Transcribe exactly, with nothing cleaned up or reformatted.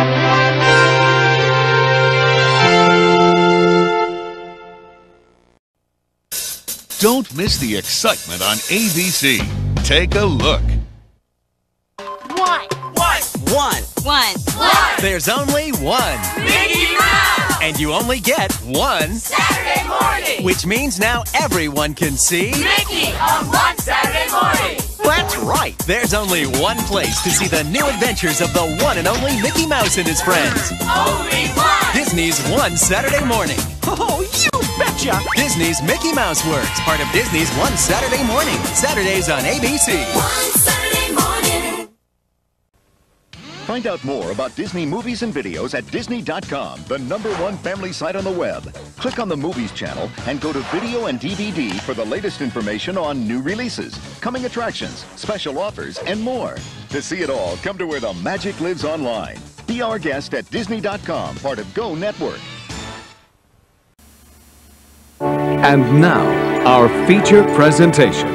Don't miss the excitement on A B C. Take a look. One. One. One. One. One. There's only one. Mickey Mouse! And you only get one Saturday morning! Which means now everyone can see Mickey on one Saturday morning! That's right! There's only one place to see the new adventures of the one and only Mickey Mouse and his friends. Only one! Disney's One Saturday Morning. Oh, you betcha! Disney's Mickey Mouse Works, part of Disney's One Saturday Morning. Saturdays on A B C. One Saturday morning! Find out more about Disney movies and videos at Disney dot com, the number one family site on the web. Click on the Movies channel and go to Video and D V D for the latest information on new releases, coming attractions, special offers, and more. To see it all, come to where the magic lives online. Be our guest at Disney dot com, part of Go Network. And now, our feature presentation.